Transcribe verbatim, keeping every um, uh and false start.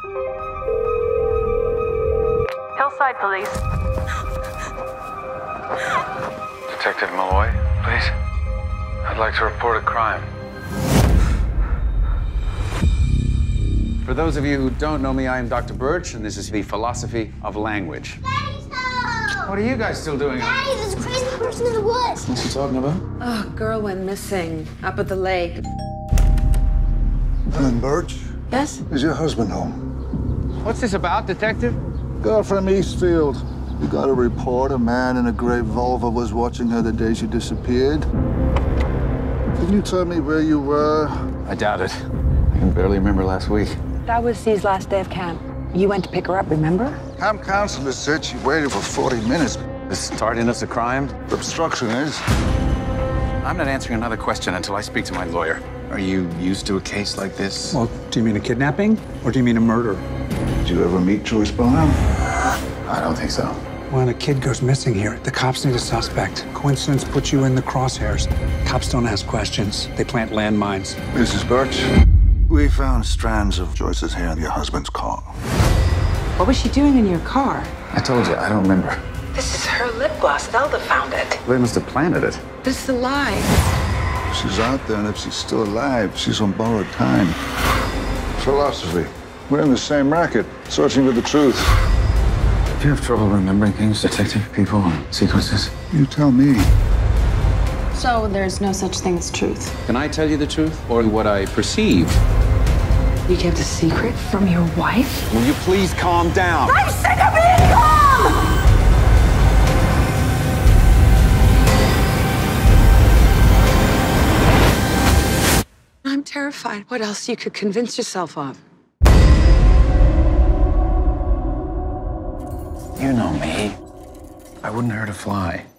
Hillside Police. Detective Malloy, please. I'd like to report a crime. For those of you who don't know me, I am Doctor Birch, and this is the philosophy of language. Daddy's home! What are you guys still doing? Daddy, there's a crazy person in the woods. What's he talking about? Oh, girl went missing up at the lake. Ellen Birch, Yes? is your husband home? What's this about, Detective? Girl from Eastfield. We got a report a man in a gray Volvo was watching her the day she disappeared. Can you tell me where you were? I doubt it. I can barely remember last week. That was C's last day of camp. You went to pick her up, remember? Camp counselor said she waited for forty minutes. Is tardiness a crime? Obstruction is. I'm not answering another question until I speak to my lawyer. Are you used to a case like this? Well, do you mean a kidnapping or do you mean a murder? Did you ever meet Joyce Bonham? I don't think so. When a kid goes missing here, the cops need a suspect. Coincidence puts you in the crosshairs. Cops don't ask questions. They plant landmines. Missus Birch, we found strands of Joyce's hair in your husband's car. What was she doing in your car? I told you, I don't remember. This is her lip gloss. Zelda found it. They must have planted it. This is a lie. She's out there, and if she's still alive, she's on borrowed time. Philosophy. We're in the same racket, searching for the truth. Do you have trouble remembering things, Detective? People, sequences? You tell me. So there's no such thing as truth. Can I tell you the truth, or what I perceive? You kept a secret from your wife? Will you please calm down? I'm sick of being calm! I'm terrified. What else you could convince yourself of? You know me. I wouldn't hurt a fly.